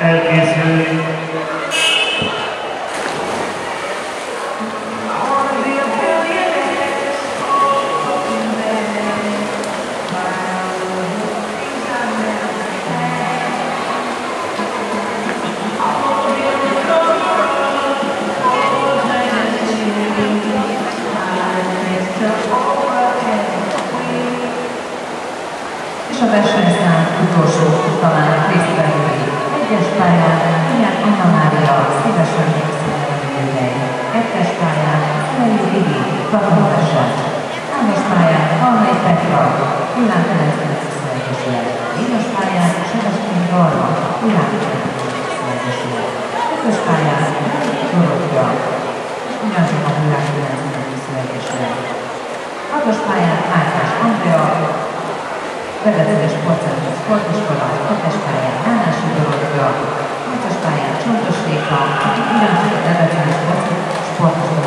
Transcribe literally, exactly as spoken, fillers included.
felkészülni. És a versenyszám utolsó talán résztvevői. Egyes pályán Ilyák Anna Mária, szívesen megszínelőhely. Kettes pályán Szerelő Vigi, Katonavesek. Hármas pályán Halmai Petra, Hullám Ferencnek Szövetesület. Négyes pályán Sebeskény Barna, Hullám Ferencnek Szövetesület. Ötös pályán Dorottya, ugyancsak a Hullám Ferencnek Szövetesület. Hatos pályán Márkás Andrea, Vezetős Sportcentrum Sportiskola, hetes pályán Jánási Dorottya, nyolcas pályán Csontos Réka, akik ugyancsak a Vezetős Sportiskola